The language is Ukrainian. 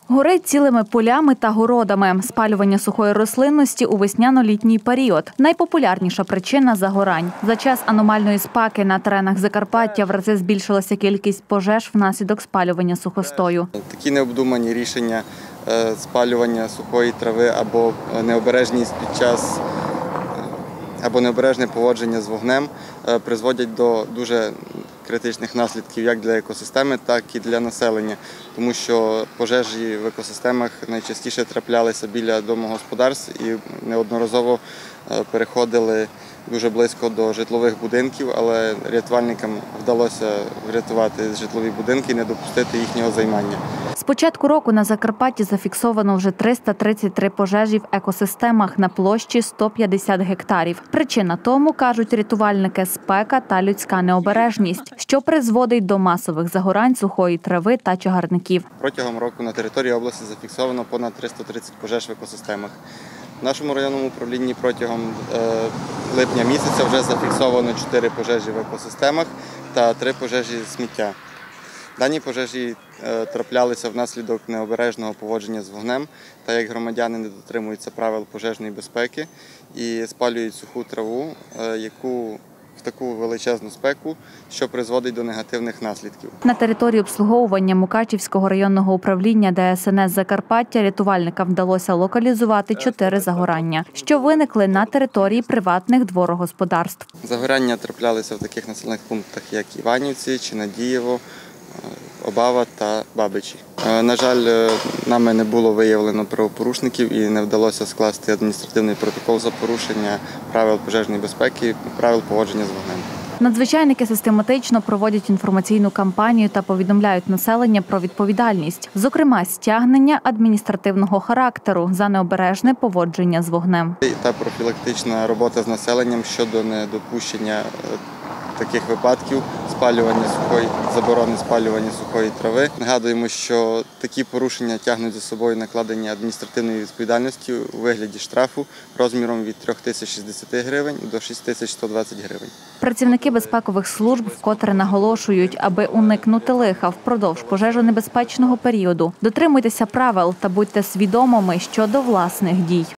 Горить цілими полями та городами. Спалювання сухої рослинності у весняно-літній період. Найпопулярніша причина – загорань. За час аномальної спеки на теренах Закарпаття в рази збільшилася кількість пожеж внаслідок спалювання сухостою. Такі необдумані рішення спалювання сухої трави або необережність під час або необережне поводження з вогнем призводять до дуже критичних наслідків як для екосистеми, так і для населення, тому що пожежі в екосистемах найчастіше траплялися біля домогосподарств і неодноразово переходили дуже близько до житлових будинків, але рятувальникам вдалося врятувати житлові будинки і не допустити їхнього займання. З початку року на Закарпатті зафіксовано вже 333 пожежі в екосистемах на площі 150 гектарів. Причина тому, кажуть рятувальники, спека та людська необережність, що призводить до масових загорань сухої трави та чагарників. Протягом року на території області зафіксовано понад 330 пожеж в екосистемах. В нашому районному управлінні протягом липня місяця вже зафіксовано 4 пожежі в екосистемах та 3 пожежі сміття. Дані пожежі траплялися внаслідок необережного поводження з вогнем, та як громадяни не дотримуються правил пожежної безпеки і спалюють суху траву, яку в таку величезну спеку, що призводить до негативних наслідків. На території обслуговування Мукачівського районного управління ДСНС Закарпаття рятувальникам вдалося локалізувати 4 загорання, що виникли на території приватних дворогосподарств. Загорання траплялися в таких населених пунктах, як Іванівці, Чинадієво, Обава та Бабичі. На жаль, нами не було виявлено правопорушників і не вдалося скласти адміністративний протокол за порушення правил пожежної безпеки, правил поводження з вогнем. Надзвичайники систематично проводять інформаційну кампанію та повідомляють населення про відповідальність, зокрема стягнення адміністративного характеру за необережне поводження з вогнем. Та профілактична робота з населенням щодо недопущення таких випадків заборони спалювання сухої трави. Нагадуємо, що такі порушення тягнуть за собою накладення адміністративної відповідальності у вигляді штрафу розміром від 3060 гривень до 6120 гривень. Працівники безпекових служб вкотре наголошують, аби уникнути лиха впродовж пожежонебезпечного періоду. Дотримуйтеся правил та будьте свідомими щодо власних дій.